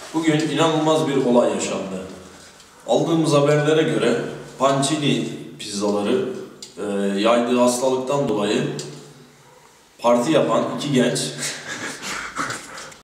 Bugün inanılmaz bir olay yaşandı. Aldığımız haberlere göre pancini pizzaları yaydığı hastalıktan dolayı parti yapan iki genç